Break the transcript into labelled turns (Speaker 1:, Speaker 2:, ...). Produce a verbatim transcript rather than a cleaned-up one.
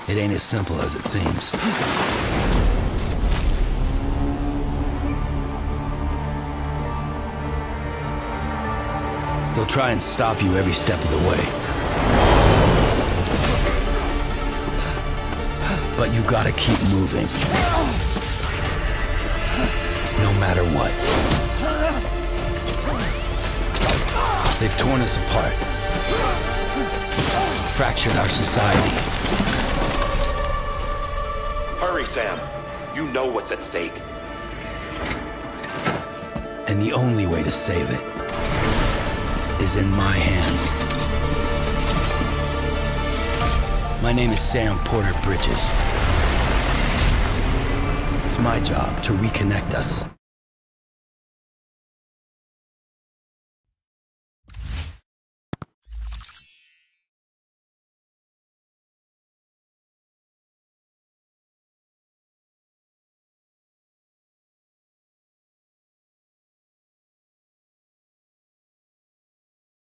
Speaker 1: It ain't as simple as it seems. They'll try and stop you every step of the way. But you gotta keep moving. No matter what. They've torn us apart. Fractured our society.
Speaker 2: Hurry, Sam. You know what's at stake.
Speaker 1: And the only way to save it is in my hands. My name is Sam Porter Bridges. It's my job to reconnect us.